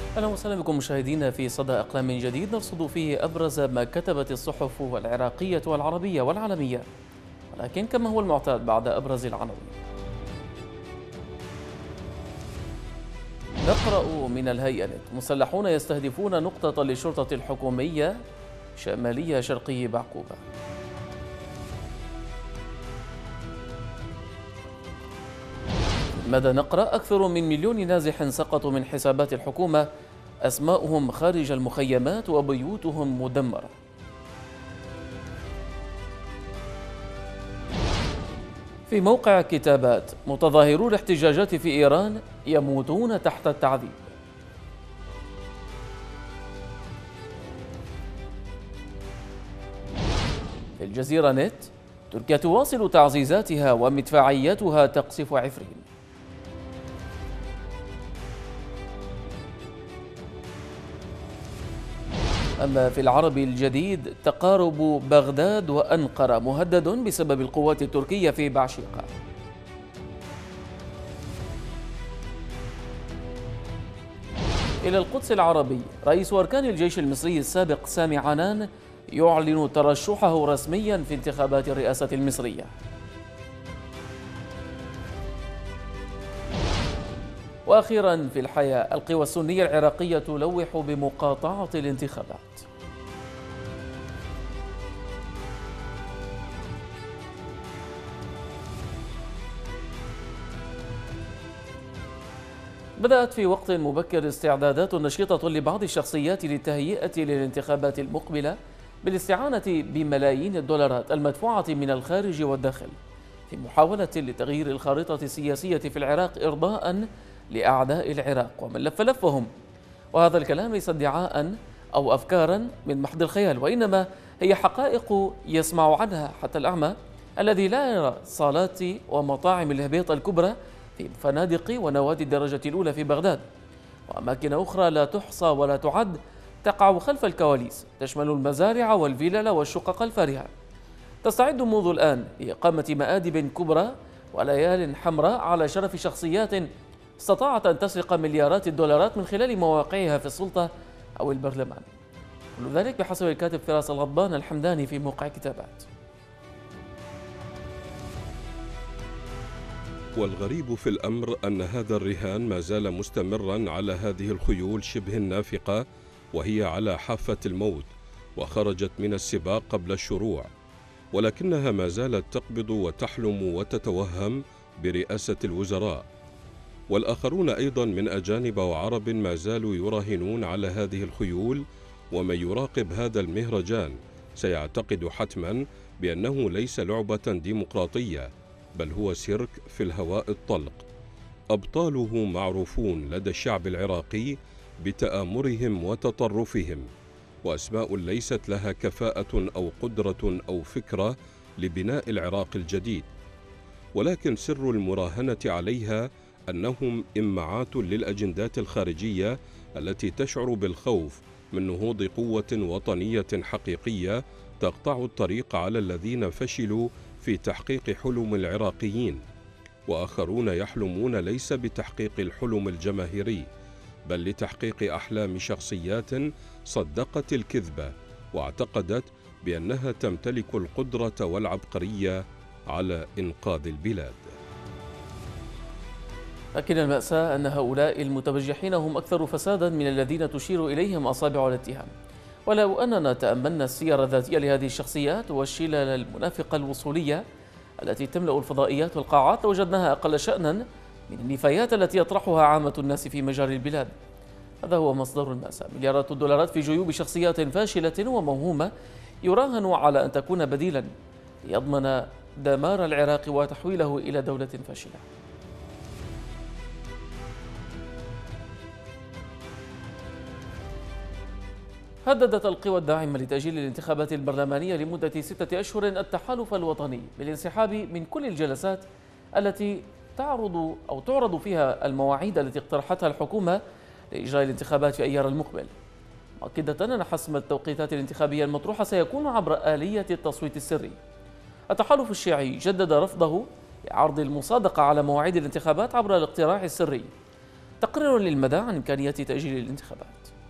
أهلا وسهلا بكم مشاهدينا في صدى أقلام جديد نرصد فيه أبرز ما كتبت الصحف العراقية والعربية والعالمية، ولكن كما هو المعتاد بعد أبرز العناوين نقرأ من الهيئة: مسلحون يستهدفون نقطة للشرطة الحكومية شمالية شرقي بعقوبة. ماذا نقرأ؟ أكثر من مليون نازح سقطوا من حسابات الحكومة، أسماؤهم خارج المخيمات وبيوتهم مدمرة. في موقع كتابات: متظاهرو الاحتجاجات في إيران يموتون تحت التعذيب. في الجزيرة نت: تركيا تواصل تعزيزاتها ومدفعياتها تقصف عفرين. أما في العربي الجديد: تقارب بغداد وأنقرة مهدد بسبب القوات التركية في بعشيقة. إلى القدس العربي: رئيس أركان الجيش المصري السابق سامي عنان يعلن ترشحه رسميا في انتخابات الرئاسة المصرية. وأخيرا في الحياة: القوى السنية العراقية تلوح بمقاطعة الانتخابات. بدأت في وقت مبكر استعدادات نشيطة لبعض الشخصيات للتهيئة للانتخابات المقبلة بالاستعانة بملايين الدولارات المدفوعة من الخارج والداخل في محاولة لتغيير الخارطة السياسية في العراق إرضاء لأعداء العراق ومن لف لفهم. وهذا الكلام ليس ادعاء أو أفكارا من محض الخيال، وإنما هي حقائق يسمع عنها حتى الأعمى الذي لا يرى صالات ومطاعم الهبيط الكبرى في فنادق ونوادي الدرجة الأولى في بغداد، وأماكن أخرى لا تحصى ولا تعد تقع خلف الكواليس تشمل المزارع والفلل والشقق الفارهة. تستعد منذ الآن لإقامة مآدب كبرى وليال حمراء على شرف شخصيات استطاعت أن تسرق مليارات الدولارات من خلال مواقعها في السلطة أو البرلمان. كل ذلك بحسب الكاتب فراس الغضبان الحمداني في موقع كتابات. والغريب في الأمر أن هذا الرهان ما زال مستمرا على هذه الخيول شبه النافقة وهي على حافة الموت وخرجت من السباق قبل الشروع، ولكنها ما زالت تقبض وتحلم وتتوهم برئاسة الوزراء. والآخرون أيضا من أجانب وعرب ما زالوا يراهنون على هذه الخيول، ومن يراقب هذا المهرجان سيعتقد حتما بأنه ليس لعبة ديمقراطية، بل هو سيرك في الهواء الطلق. أبطاله معروفون لدى الشعب العراقي بتآمرهم وتطرفهم، وأسماء ليست لها كفاءة أو قدرة أو فكرة لبناء العراق الجديد، ولكن سر المراهنة عليها أنهم إمعات للأجندات الخارجية التي تشعر بالخوف من نهوض قوة وطنية حقيقية تقطع الطريق على الذين فشلوا في تحقيق حلم العراقيين. وآخرون يحلمون ليس بتحقيق الحلم الجماهيري، بل لتحقيق أحلام شخصيات صدقت الكذبة واعتقدت بأنها تمتلك القدرة والعبقرية على إنقاذ البلاد. لكن المأساة أن هؤلاء المتبجحين هم أكثر فسادا من الذين تشير إليهم أصابع الاتهام. ولو أننا تأملنا السير الذاتية لهذه الشخصيات والشلل المنافقة الوصولية التي تملأ الفضائيات والقاعات لوجدناها أقل شأنا من النفايات التي يطرحها عامة الناس في مجال البلاد. هذا هو مصدر المأساة: مليارات الدولارات في جيوب شخصيات فاشلة وموهومة يراهن على أن تكون بديلا ليضمن دمار العراق وتحويله إلى دولة فاشلة. هددت القوى الداعمة لتأجيل الانتخابات البرلمانية لمدة 6 أشهر التحالف الوطني بالانسحاب من كل الجلسات التي تعرض فيها المواعيد التي اقترحتها الحكومة لإجراء الانتخابات في أيار المقبل، مؤكدة أن حسم التوقيتات الانتخابية المطروحة سيكون عبر آلية التصويت السري. التحالف الشيعي جدد رفضه لعرض المصادقة على مواعيد الانتخابات عبر الاقتراع السري، تقرير للمدى عن إمكانية تأجيل الانتخابات.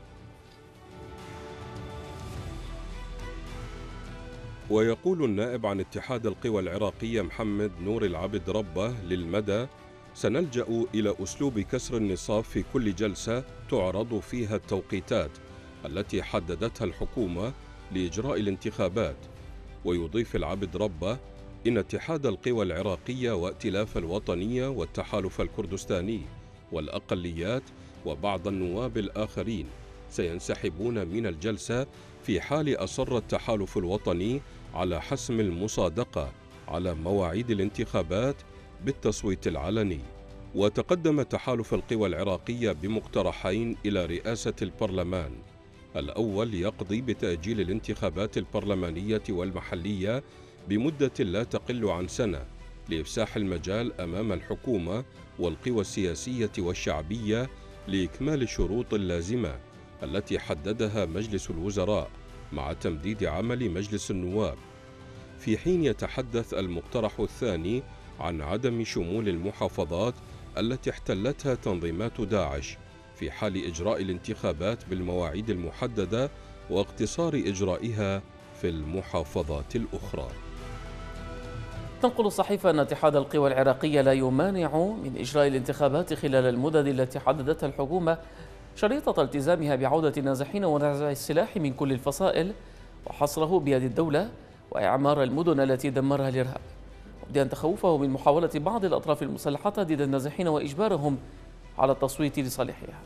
ويقول النائب عن اتحاد القوى العراقية محمد نور العبد ربه للمدى: سنلجأ إلى أسلوب كسر النصاب في كل جلسة تعرض فيها التوقيتات التي حددتها الحكومة لإجراء الانتخابات. ويضيف العبد ربه إن اتحاد القوى العراقية وائتلاف الوطنية والتحالف الكردستاني والأقليات وبعض النواب الآخرين سينسحبون من الجلسة في حال أصر التحالف الوطني على حسم المصادقة على مواعيد الانتخابات بالتصويت العلني. وتقدم تحالف القوى العراقية بمقترحين إلى رئاسة البرلمان: الأول يقضي بتأجيل الانتخابات البرلمانية والمحلية بمدة لا تقل عن سنة لإفساح المجال أمام الحكومة والقوى السياسية والشعبية لإكمال الشروط اللازمة التي حددها مجلس الوزراء مع تمديد عمل مجلس النواب، في حين يتحدث المقترح الثاني عن عدم شمول المحافظات التي احتلتها تنظيمات داعش في حال إجراء الانتخابات بالمواعيد المحددة واقتصار إجرائها في المحافظات الأخرى. تنقل الصحيفة أن اتحاد القوى العراقية لا يمانع من إجراء الانتخابات خلال المدد التي حددتها الحكومة، شريطة التزامها بعودة النازحين ونزع السلاح من كل الفصائل وحصره بيد الدولة وإعمار المدن التي دمرها الإرهاب، مبدئا تخوفه من محاولة بعض الأطراف المسلحة تهديد النازحين وإجبارهم على التصويت لصالحها.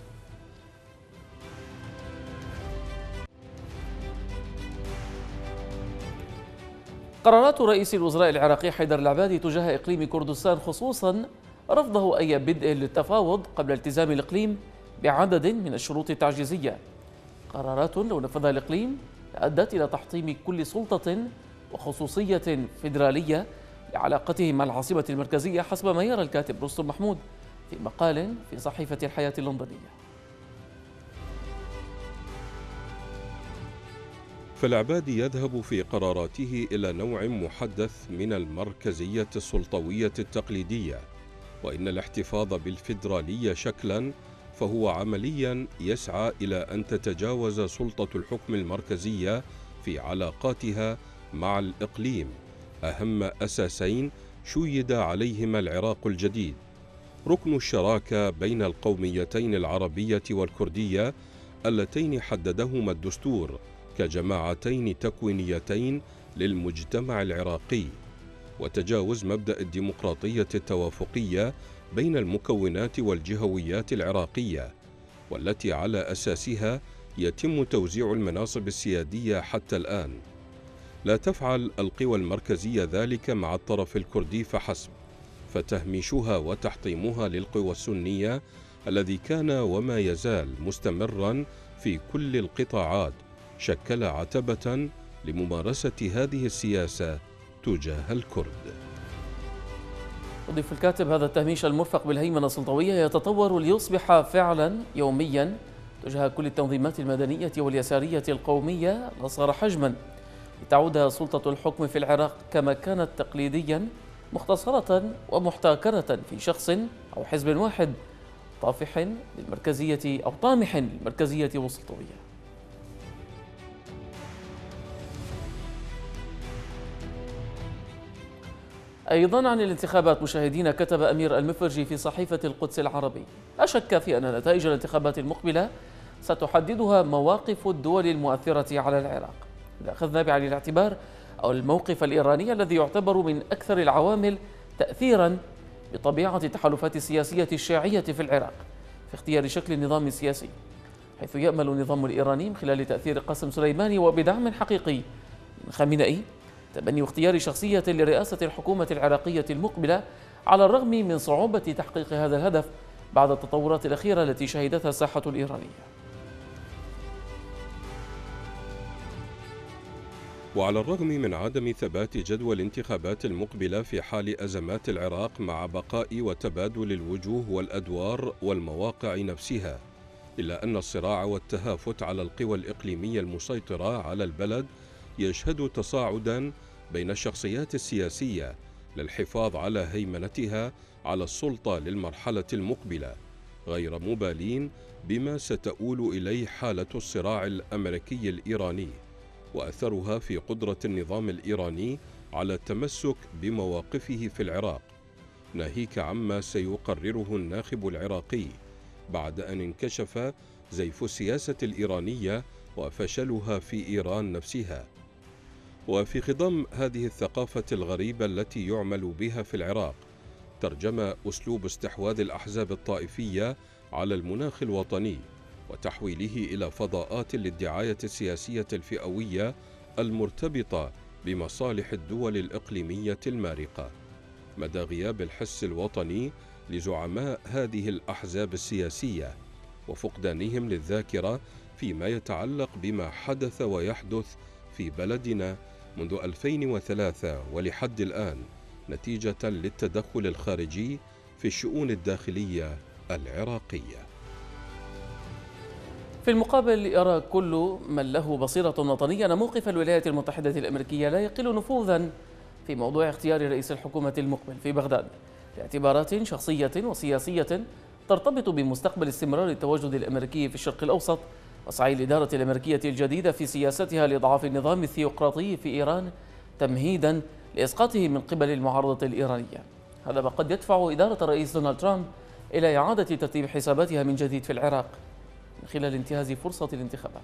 قرارات رئيس الوزراء العراقي حيدر العبادي تجاه إقليم كردستان، خصوصا رفضه أي بدء للتفاوض قبل التزام الإقليم بعدد من الشروط التعجيزية. قرارات لو نفذها الإقليم أدت إلى تحطيم كل سلطة وخصوصية فيدرالية لعلاقته مع العاصمة المركزية، حسب ما يرى الكاتب رستم محمود في مقال في صحيفة الحياة اللندنية. فالعبادي يذهب في قراراته إلى نوع محدث من المركزية السلطوية التقليدية، وإن الاحتفاظ بالفيدرالية شكلاً فهو عملياً يسعى إلى أن تتجاوز سلطة الحكم المركزية في علاقاتها مع الإقليم أهم أساسين شيد عليهما العراق الجديد: ركن الشراكة بين القوميتين العربية والكردية اللتين حددهما الدستور كجماعتين تكوينيتين للمجتمع العراقي، وتجاوز مبدأ الديمقراطية التوافقية بين المكونات والجهويات العراقية، والتي على أساسها يتم توزيع المناصب السيادية حتى الآن. لا تفعل القوى المركزية ذلك مع الطرف الكردي فحسب، فتهميشها وتحطيمها للقوى السنية الذي كان وما يزال مستمرا في كل القطاعات شكل عتبة لممارسة هذه السياسة تجاه الكرد. يضيف الكاتب: هذا التهميش المرفق بالهيمنة السلطوية يتطور ليصبح فعلا يوميا تجاه كل التنظيمات المدنية واليسارية القومية الأصغر حجما، لتعود سلطة الحكم في العراق كما كانت تقليديا مختصرة ومحتكرة في شخص أو حزب واحد طافح للمركزية أو طامح للمركزية والسلطوية. أيضا عن الانتخابات مشاهدينا، كتب أمير المفرجي في صحيفة القدس العربي: لا شك في أن نتائج الانتخابات المقبلة ستحددها مواقف الدول المؤثرة على العراق، إذا أخذنا بعين الاعتبار أو الموقف الإيراني الذي يعتبر من أكثر العوامل تأثيرا بطبيعة التحالفات السياسية الشيعية في العراق في اختيار شكل النظام السياسي، حيث يأمل النظام الإيراني من خلال تأثير قاسم سليماني وبدعم حقيقي من خامنئي تبني واختيار شخصية لرئاسة الحكومة العراقية المقبلة، على الرغم من صعوبة تحقيق هذا الهدف بعد التطورات الأخيرة التي شهدتها الساحة الإيرانية. وعلى الرغم من عدم ثبات جدوى الانتخابات المقبلة في حال أزمات العراق مع بقاء وتبادل الوجوه والأدوار والمواقع نفسها، إلا أن الصراع والتهافت على القوى الإقليمية المسيطرة على البلد يشهد تصاعدا بين الشخصيات السياسية للحفاظ على هيمنتها على السلطة للمرحلة المقبلة، غير مبالين بما ستؤول إليه حالة الصراع الأمريكي الإيراني وأثرها في قدرة النظام الإيراني على التمسك بمواقفه في العراق، ناهيك عما سيقرره الناخب العراقي بعد أن انكشف زيف السياسة الإيرانية وفشلها في إيران نفسها. وفي خضم هذه الثقافة الغريبة التي يعمل بها في العراق، ترجم أسلوب استحواذ الأحزاب الطائفية على المناخ الوطني وتحويله إلى فضاءات للدعاية السياسية الفئوية المرتبطة بمصالح الدول الإقليمية المارقة، مدى غياب الحس الوطني لزعماء هذه الأحزاب السياسية وفقدانهم للذاكرة فيما يتعلق بما حدث ويحدث في بلدنا منذ 2003 ولحد الآن نتيجة للتدخل الخارجي في الشؤون الداخلية العراقية. في المقابل يرى كل من له بصيرة وطنية أن موقف الولايات المتحدة الأمريكية لا يقل نفوذا في موضوع اختيار رئيس الحكومة المقبل في بغداد لاعتبارات شخصية وسياسية ترتبط بمستقبل استمرار التواجد الأمريكي في الشرق الأوسط وسعي الإدارة الأمريكية الجديدة في سياستها لإضعاف النظام الثيوقراطي في إيران تمهيدا لإسقاطه من قبل المعارضة الإيرانية. هذا ما قد يدفع إدارة الرئيس دونالد ترامب إلى إعادة ترتيب حساباتها من جديد في العراق من خلال انتهاز فرصة الانتخابات.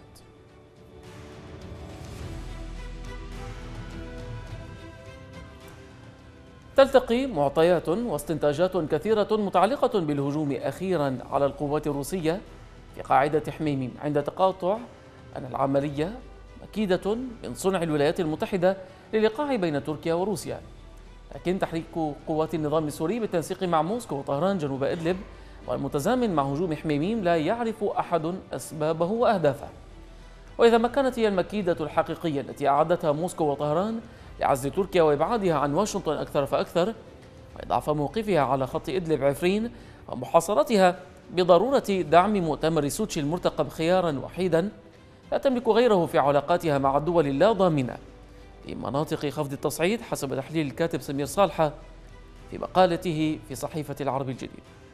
تلتقي معطيات واستنتاجات كثيرة متعلقة بالهجوم أخيرا على القوات الروسية في قاعدة حميميم عند تقاطع أن العملية مكيدة من صنع الولايات المتحدة للإيقاع بين تركيا وروسيا، لكن تحريك قوات النظام السوري بالتنسيق مع موسكو وطهران جنوب إدلب والمتزامن مع هجوم حميميم لا يعرف أحد أسبابه وأهدافه. وإذا ما كانت هي المكيدة الحقيقية التي أعدتها موسكو وطهران لعزل تركيا وإبعادها عن واشنطن أكثر فأكثر وإضعاف موقفها على خط إدلب عفرين ومحاصرتها بضرورة دعم مؤتمر سوتشي المرتقب خيارا وحيدا لا تملك غيره في علاقاتها مع الدول اللا ضامنة في مناطق خفض التصعيد، حسب تحليل الكاتب سمير صالحة في مقالته في صحيفة العرب الجديد.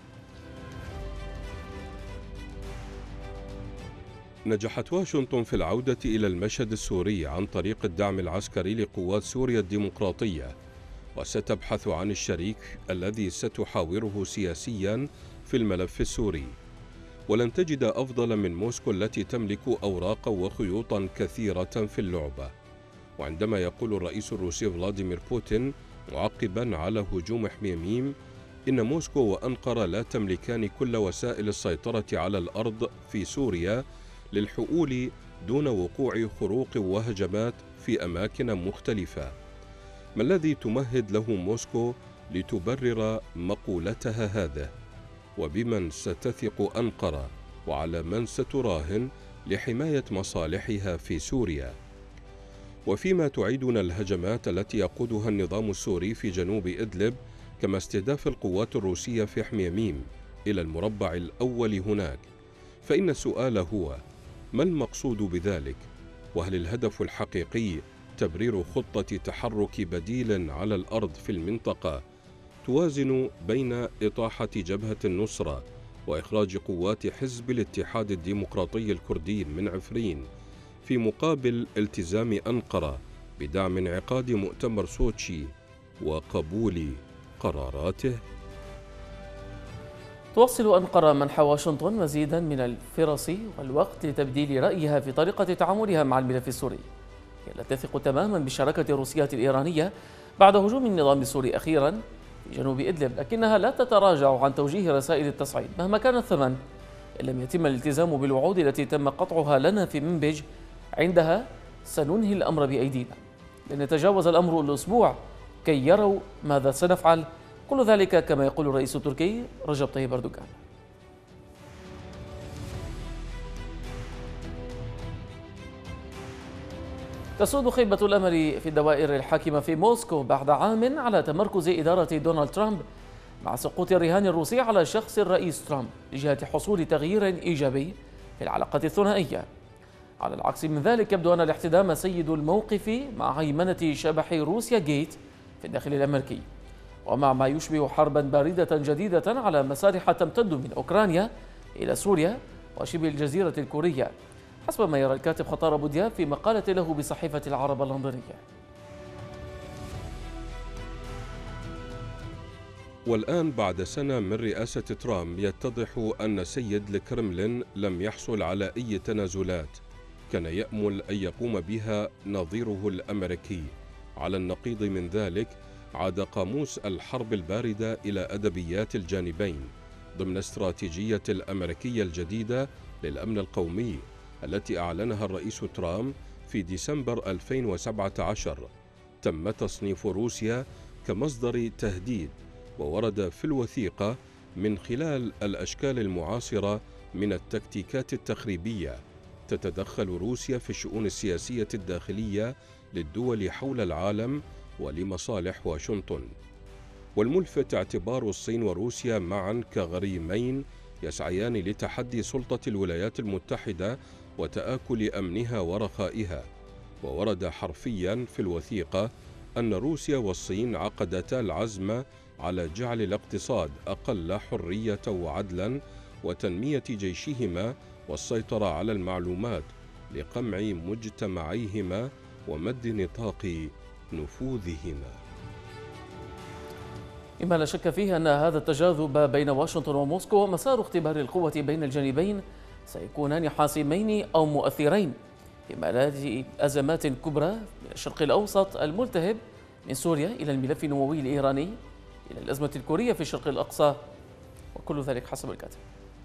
نجحت واشنطن في العودة إلى المشهد السوري عن طريق الدعم العسكري لقوات سوريا الديمقراطية، وستبحث عن الشريك الذي ستحاوره سياسيا في الملف السوري، ولن تجد أفضل من موسكو التي تملك أوراقا وخيوطا كثيرة في اللعبة. وعندما يقول الرئيس الروسي فلاديمير بوتين معقبا على هجوم حميميم إن موسكو وأنقرة لا تملكان كل وسائل السيطرة على الأرض في سوريا للحؤول دون وقوع خروق وهجمات في أماكن مختلفة، ما الذي تمهد له موسكو لتبرر مقولتها هذا؟ وبمن ستثق أنقرة وعلى من ستراهن لحماية مصالحها في سوريا؟ وفيما تعيدنا الهجمات التي يقودها النظام السوري في جنوب إدلب كما استهداف القوات الروسية في حميميم إلى المربع الأول هناك، فإن السؤال هو: ما المقصود بذلك؟ وهل الهدف الحقيقي تبرير خطة تحرك بديل على الأرض في المنطقة توازن بين إطاحة جبهة النصرة وإخراج قوات حزب الاتحاد الديمقراطي الكردي من عفرين في مقابل التزام أنقرة بدعم انعقاد مؤتمر سوتشي وقبول قراراته؟ توصل أنقرة منح واشنطن مزيدا من الفرص والوقت لتبديل رأيها في طريقة تعاملها مع الملف السوري. هي لا تثق تماما بالشراكة الروسية الإيرانية بعد هجوم النظام السوري أخيرا في جنوب إدلب، لكنها لا تتراجع عن توجيه رسائل التصعيد مهما كان الثمن إن لم يتم الالتزام بالوعود التي تم قطعها لنا في منبج. عندها سننهي الأمر بأيدينا، لن يتجاوز الأمر الأسبوع كي يروا ماذا سنفعل. كل ذلك كما يقول الرئيس التركي رجب طيب أردوغان. تسود خيبة الأمل في الدوائر الحاكمة في موسكو بعد عام على تمركز إدارة دونالد ترامب مع سقوط الرهان الروسي على شخص الرئيس ترامب لجهة حصول تغيير إيجابي في العلاقة الثنائية. على العكس من ذلك، يبدو أن الاحتدام سيد الموقف مع هيمنة شبح روسيا جيت في الداخل الأمريكي، ومع ما يشبه حربا باردة جديدة على مسارح تمتد من أوكرانيا إلى سوريا وشبه الجزيرة الكورية، حسب ما يرى الكاتب خطار أبو دياب في مقالة له بصحيفة العرب اللندنية. والآن بعد سنة من رئاسة ترامب يتضح أن سيد الكرملين لم يحصل على أي تنازلات كان يأمل أن يقوم بها نظيره الأمريكي. على النقيض من ذلك عاد قاموس الحرب الباردة إلى أدبيات الجانبين ضمن استراتيجية الأمريكية الجديدة للأمن القومي التي أعلنها الرئيس ترامب في ديسمبر 2017. تم تصنيف روسيا كمصدر تهديد، وورد في الوثيقة من خلال الأشكال المعاصرة من التكتيكات التخريبية تتدخل روسيا في الشؤون السياسية الداخلية للدول حول العالم ولمصالح واشنطن. والملفت اعتبار الصين وروسيا معا كغريمين يسعيان لتحدي سلطة الولايات المتحدة وتآكل أمنها ورخائها. وورد حرفيا في الوثيقة أن روسيا والصين عقدتا العزم على جعل الاقتصاد أقل حرية وعدلا وتنمية جيشهما والسيطرة على المعلومات لقمع مجتمعيهما ومد نطاق نفوذهما. مما لا شك فيه أن هذا التجاذب بين واشنطن وموسكو ومسار اختبار القوة بين الجانبين سيكونان حاسمين أو مؤثرين في ملاذ أزمات كبرى من الشرق الأوسط الملتهب من سوريا إلى الملف النووي الإيراني إلى الأزمة الكورية في الشرق الأقصى، وكل ذلك حسب الكاتب.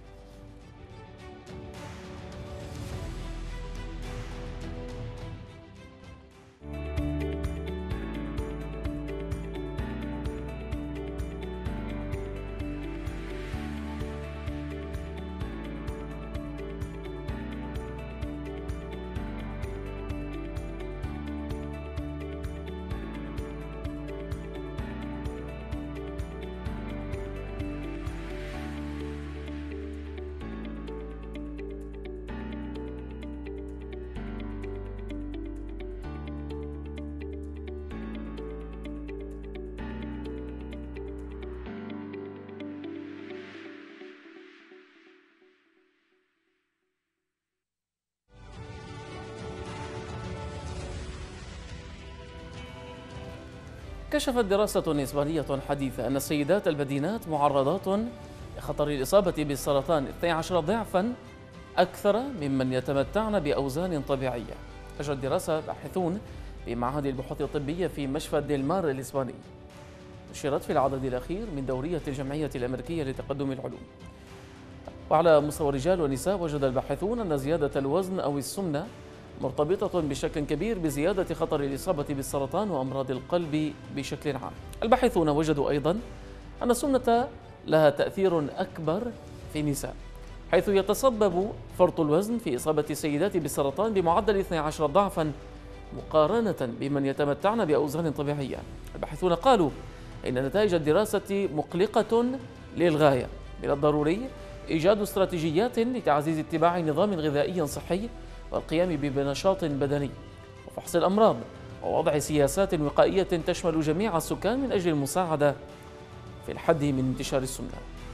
كشفت دراسة إسبانية حديثة أن السيدات البدينات معرضات لخطر الإصابة بالسرطان 12 ضعفا أكثر ممن يتمتعن بأوزان طبيعية. أجرى الدراسة باحثون في معهد البحوث الطبية في مشفى ديلمار الإسباني، نشرت في العدد الأخير من دورية الجمعية الأمريكية لتقدم العلوم. وعلى مستوى الرجال والنساء وجد الباحثون أن زيادة الوزن أو السمنة مرتبطة بشكل كبير بزيادة خطر الإصابة بالسرطان وأمراض القلب بشكل عام. الباحثون وجدوا أيضا أن السمنة لها تأثير أكبر في النساء، حيث يتسبب فرط الوزن في إصابة السيدات بالسرطان بمعدل 12 ضعفا مقارنة بمن يتمتعن بأوزان طبيعية. الباحثون قالوا إن نتائج الدراسة مقلقة للغاية. من الضروري إيجاد استراتيجيات لتعزيز اتباع نظام غذائي صحي والقيام بنشاط بدني وفحص الأمراض ووضع سياسات وقائية تشمل جميع السكان من أجل المساعدة في الحد من انتشار السمنة.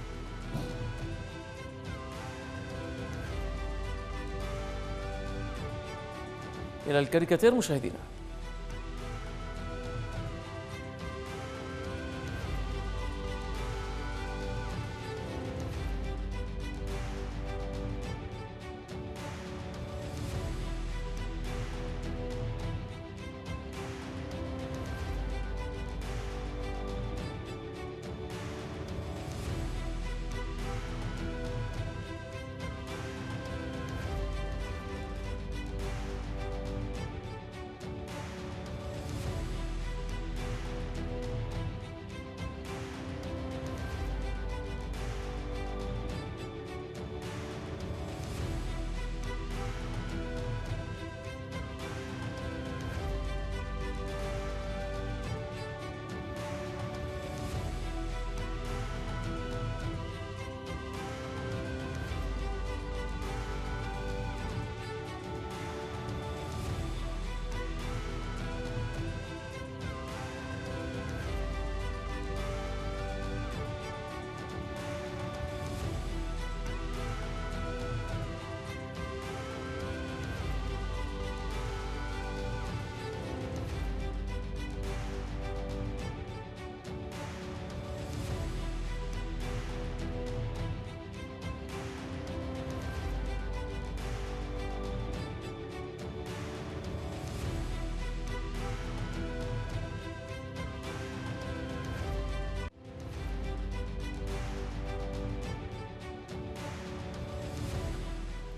إلى الكاريكاتير مشاهدينا.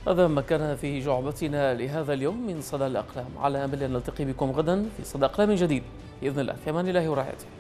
هذا ما كان في جعبتنا لهذا اليوم من صدى الأقلام، على أمل أن نلتقي بكم غدا في صدى أقلام جديد بإذن الله. في أمان الله ورعايته.